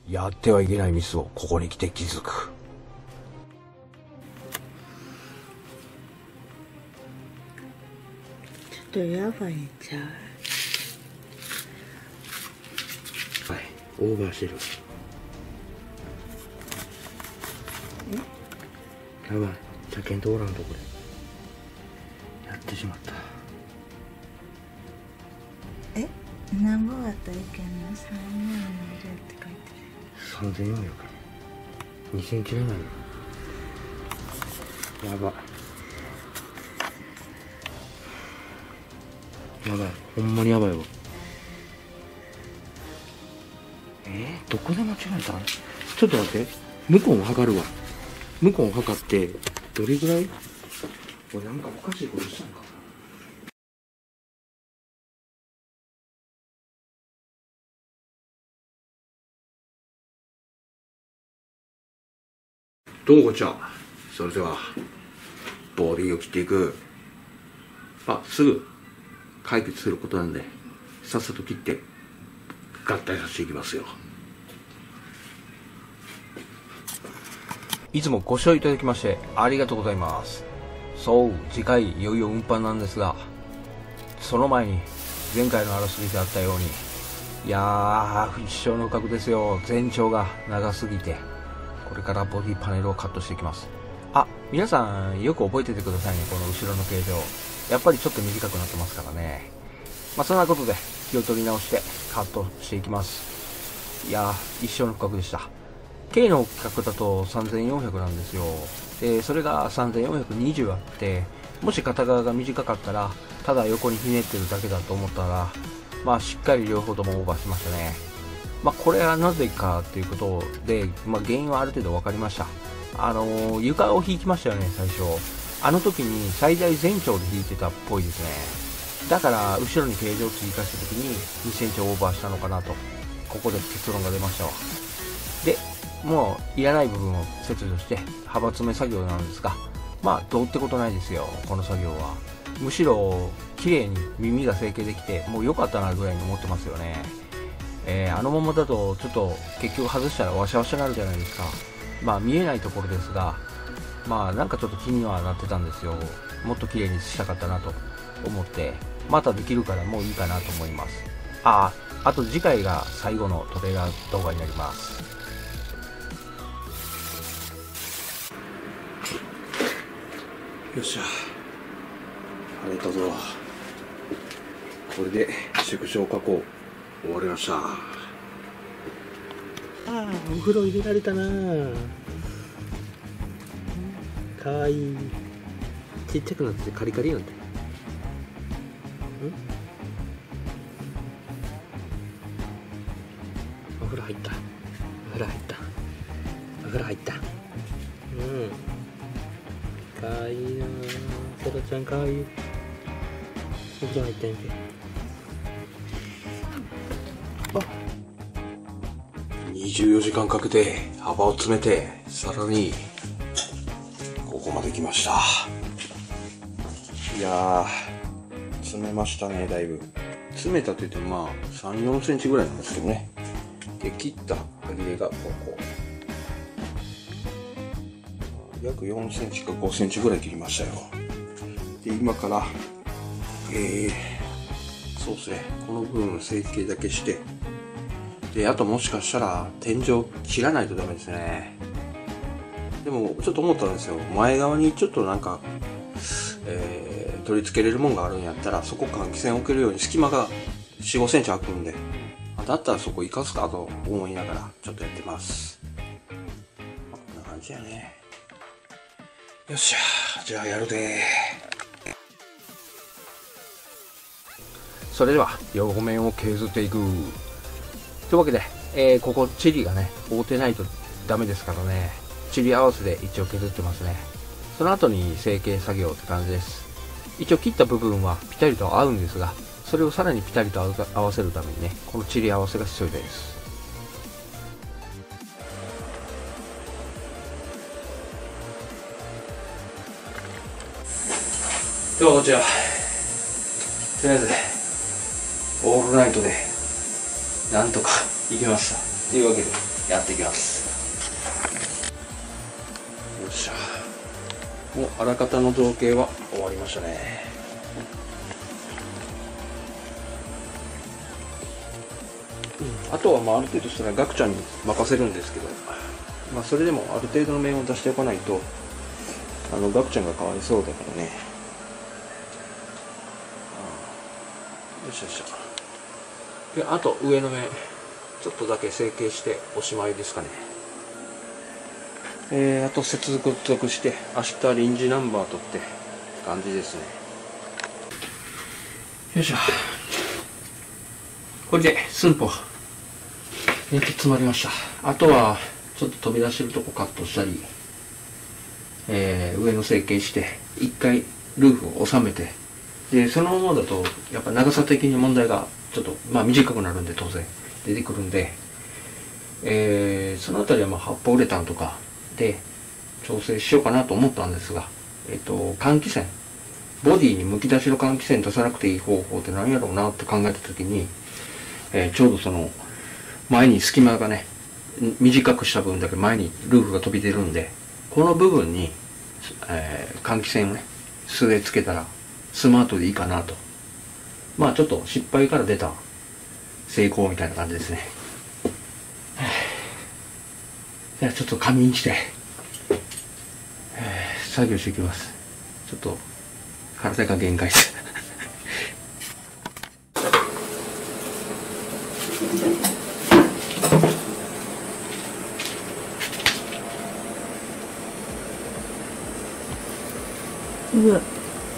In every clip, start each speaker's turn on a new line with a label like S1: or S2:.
S1: やってはいけないミスをここに来て気づく。
S2: ちょっとやばいんちゃう？
S1: はい、オーバーしてる。やばい、車検通らんとこでやってしまった。
S2: え、何本あったらいけんの？3年の色って書いてる。
S1: 3400、2センチぐらいなの。やばい、やばい、ほんまにやばいわ。どこで間違えた？ちょっと待って、向こうも測るわ。向こうも測って、どれぐらい？これなんかおかしいことしたんかな。どうもこんにちは。それではボディを切っていく。すぐ解決することなんで、さっさと切って合体させていきますよ。いつもご視聴いただきましてありがとうございます。そう、次回いよいよ運搬なんですが、その前に前回のあらすじであったように、いやー、不死鳥の角ですよ。全長が長すぎて、これからボディパネルをカットしていきます。皆さんよく覚えててくださいね。この後ろの形状、やっぱりちょっと短くなってますからね。そんなことで気を取り直してカットしていきます。いやー、一生の不覚でした。K の規格だと3400なんですよ。でそれが3420あって、もし片側が短かったらただ横にひねってるだけだと思ったら、しっかり両方ともオーバーしましたね。これはなぜかということで、原因はある程度分かりました。床を引きましたよね、最初。あの時に最大全長で引いてたっぽいですね。だから後ろに形状を追加した時に2センチオーバーしたのかなと、ここで結論が出ましたわ。でもういらない部分を切除して幅詰め作業なんですが、どうってことないですよ、この作業は。むしろ綺麗に耳が成形できて、もう良かったなぐらいに思ってますよね。あのままだとちょっと結局外したらワシャワシャになるじゃないですか。見えないところですが、なんかちょっと気にはなってたんですよ。もっと綺麗にしたかったなと思って、またできるからもういいかなと思います。あと次回が最後のトレーラー動画になります。よっしゃ、晴れたぞ。これで縮小加工終わりました。お風呂入れられたな。かわいい。ちっちゃくなってカリカリなんて。お風呂入った。お風呂入った。お風呂入った。かわいいな。セロちゃんかわいい。お風呂入ったんやて。24時間かけて幅を詰めて、さらにここまで来ました。いやー、詰めましたね。だいぶ詰めたといっても3、4センチぐらいなんですけどね。で切った歯切れがここ約4センチか5センチぐらい切りましたよ。で今からそうですね、この部分成形だけして、であともしかしたら天井切らないとダメですね。でもちょっと思ったんですよ。前側にちょっとなんか、取り付けれるもんがあるんやったら、そこ換気扇置けるように隙間が4、5センチ空くんで、だったらそこ生かすかと思いながらちょっとやってます。こんな感じやね。よっしゃ、じゃあやるで。それでは横面を削っていくというわけで、ここチリがね覆ってないとダメですからね、チリ合わせで一応削ってますね。その後に成形作業って感じです。一応切った部分はピタリと合うんですが、それをさらにピタリと合わせるためにね、このチリ合わせが必要です。ではこちら、とりあえずオールナイトでなんとかいけましたというわけで、 やっていきます。よっしゃ。もうあらかたの造形は終わりましたね。あとはまあある程度したらガクちゃんに任せるんですけど、まあそれでもある程度の面を出しておかないとガクちゃんがかわいそうだからね。よしよし。であと上の面ちょっとだけ成形しておしまいですかね。あと接続して明日臨時ナンバー取って感じですね。よいしょ。これで寸法詰まりました。あとはちょっと飛び出してるとこカットしたり、上の成形して一回ルーフを収めて、でそのままだとやっぱ長さ的に問題がちょっとまあ短くなるんで当然出てくるんで、そのあたりはまあ発泡ウレタンとかで調整しようかなと思ったんですが、換気扇、ボディにむき出しの換気扇出さなくていい方法って何やろうなって考えた時に、ちょうどその前に隙間がね短くした分だけ前にルーフが飛び出るんで、この部分に、換気扇をね素でつけたらスマートでいいかなと。まあちょっと失敗から出た成功みたいな感じですね。じゃあちょっと仮眠して、作業していきます。ちょっと体が限界です。
S2: うわ。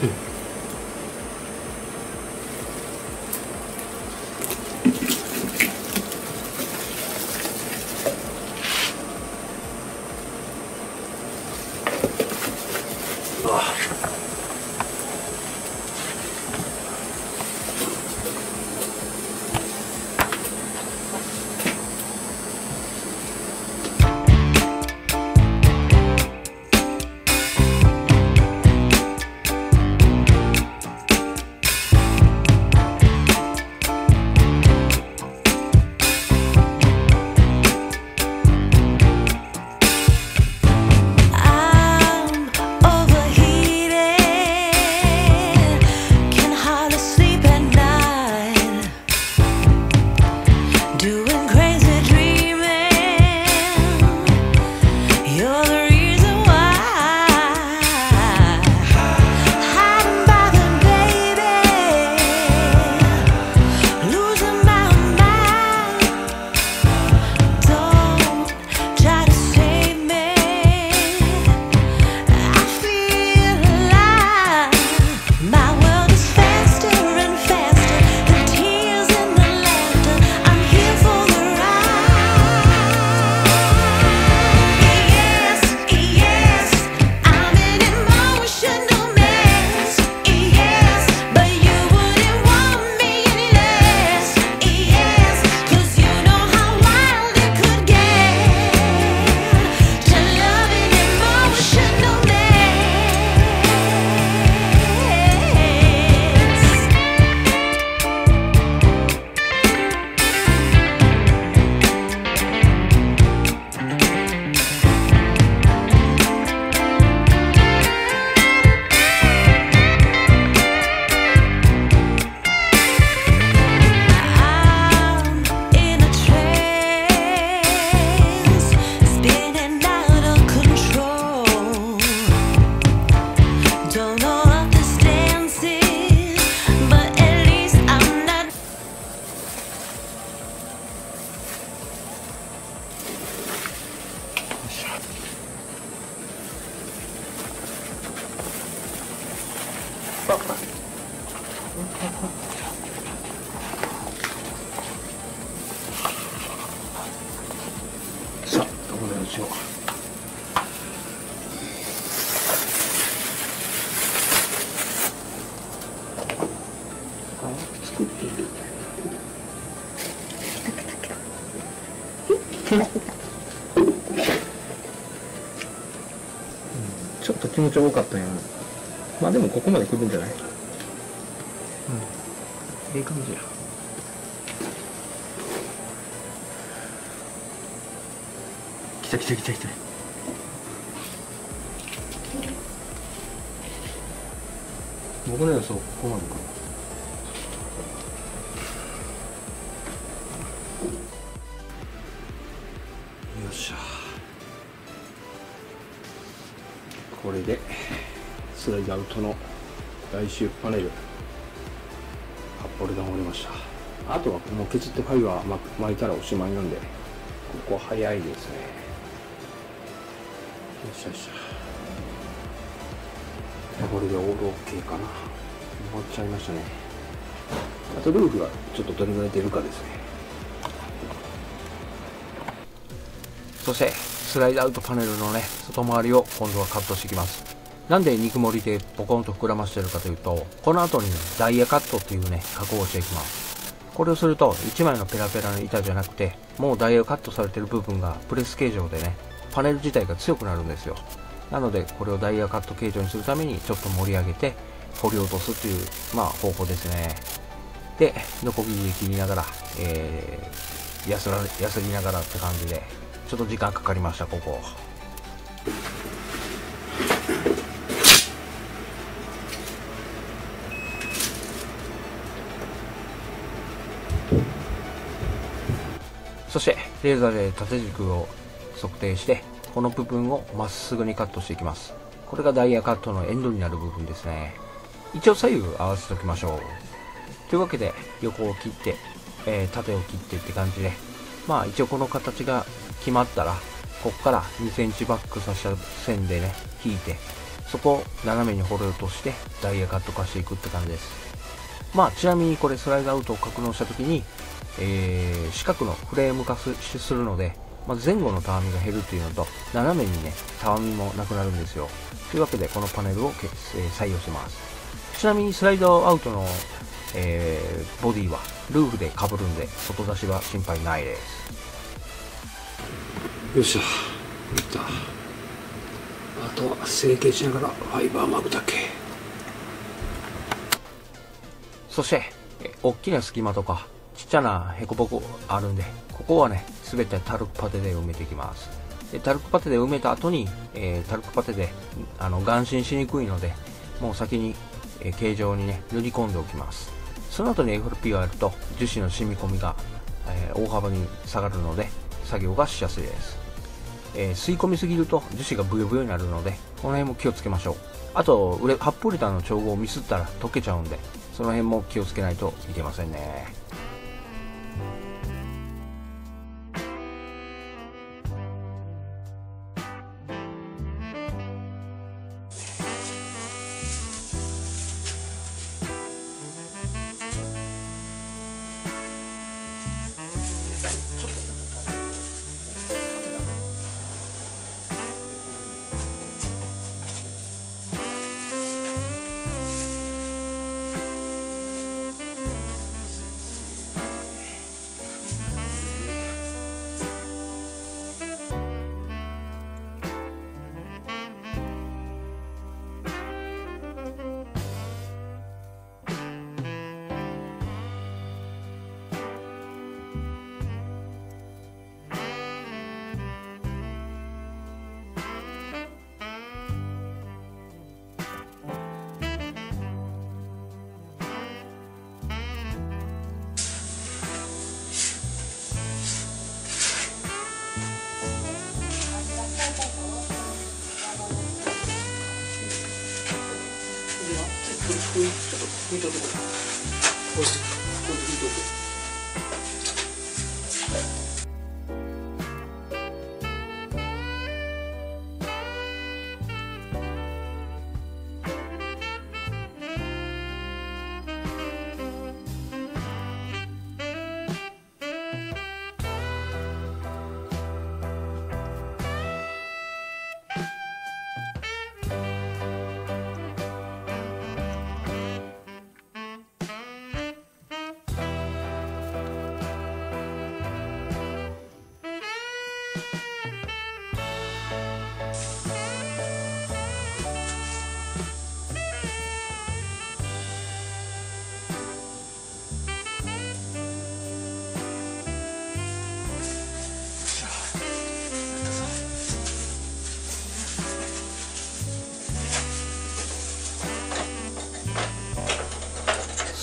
S1: さあどこでしょう。作っている。ちょっと気持ち多かったんやな。まあでもここまで来るんじゃない？いい感じや。 来た来た来た来た。僕の予想ここまでかな。よっしゃ。これでスライドアウトの来週パネル8ホルダー折れました。あとはもう削ってファイバー巻いたらおしまいなんで、ここ早いですね。よっしゃよっしゃ。これでオール OK かな。終わっちゃいましたね。あとルーフがちょっとどれぐらい出るかですね。そしてスライドアウトパネルのね、外回りを今度はカットしていきます。なんで肉盛りでポコンと膨らましてるかというと、この後に、ね、ダイヤカットっていうね、加工をしていきます。これをすると、1枚のペラペラの板じゃなくて、もうダイヤカットされてる部分がプレス形状でね、パネル自体が強くなるんですよ。なので、これをダイヤカット形状にするために、ちょっと盛り上げて、掘り落とすという、方法ですね。で、ノコギリで切りながら、やすりながらって感じで、ちょっと時間かかりました、ここ。そしてレーザーで縦軸を測定して、この部分をまっすぐにカットしていきます。これがダイヤカットのエンドになる部分ですね。一応左右合わせておきましょう。というわけで横を切って、縦を切ってって感じで、一応この形が決まったら、ここから2センチバックさせた線でね引いて、そこを斜めに掘り落としてダイヤカット化していくって感じです。ちなみにこれスライドアウトを格納した時に、四角のフレーム化するので、前後のたわみが減るっていうのと、斜めにねたわみもなくなるんですよ。というわけでこのパネルを採用します。ちなみにスライドアウトの、ボディはルーフで被るんで、外出しは心配ないです。よっしゃ、いった。あとは成形しながらファイバー巻くだけ。そして大きな隙間とかちっちゃなヘコボコあるんで、ここはね全てタルクパテで埋めていきます。でタルクパテで埋めた後に、タルクパテで眼心しにくいので、もう先に、形状にね塗り込んでおきます。その後に FRP をやると樹脂の染み込みが、大幅に下がるので作業がしやすいです。吸い込みすぎると樹脂がブヨブヨになるので、この辺も気をつけましょう。あと8リターの調合をミスったら溶けちゃうんで、その辺も気をつけないといけませんね。ちょっと拭いといてくれ。こうしてこう拭いといて。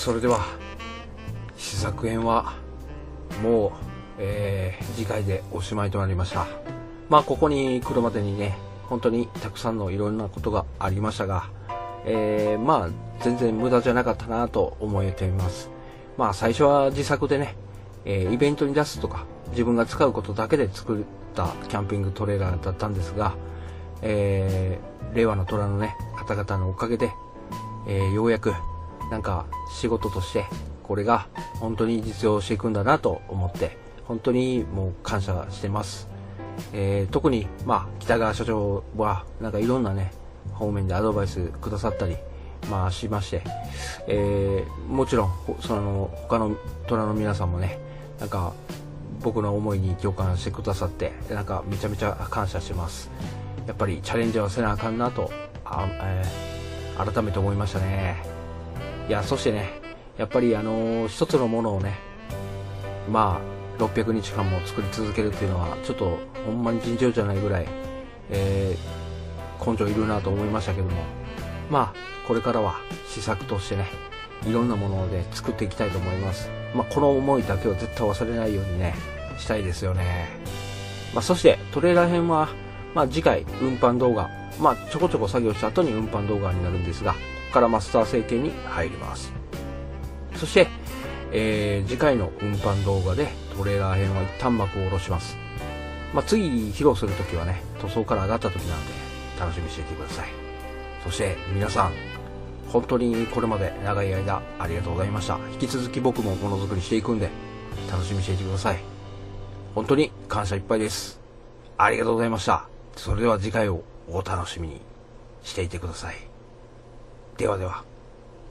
S1: それでは試作編はもう、次回でおしまいとなりました。まあここに来るまでにね、本当にたくさんのいろんなことがありましたが、まあ全然無駄じゃなかったなと思えています。まあ最初は自作でね、イベントに出すとか自分が使うことだけで作ったキャンピングトレーラーだったんですが、令和の虎のね方々のおかげで、ようやくなんか仕事としてこれが本当に実用していくんだなと思って本当にもう感謝してます。特にまあ北川社長はなんかいろんなね方面でアドバイスくださったりまあしまして、もちろんその他の虎の皆さんもねなんか僕の思いに共感してくださってなんかめちゃめちゃ感謝してます。やっぱりチャレンジはせなあかんなと改めて思いましたね。いやそしてねやっぱり一つのものをねまあ600日間も作り続けるっていうのはちょっとほんまに尋常じゃないぐらい、根性いるなと思いましたけども、まあこれからは試作としてねいろんなもので作っていきたいと思います。まあこの思いだけを絶対忘れないようにねしたいですよね。まあそしてトレーラー編はまあ次回運搬動画まあちょこちょこ作業した後に運搬動画になるんですが、ここからマスター成形に入ります。そして、次回の運搬動画でトレーラー編は一旦幕を下ろします。まあ次披露するときはね塗装から上がった時なんで楽しみにしていてください。そして皆さん本当にこれまで長い間ありがとうございました。引き続き僕もものづくりしていくんで楽しみにしていてください。本当に感謝いっぱいです。ありがとうございました。それでは次回をお楽しみにしていてください。ではでは。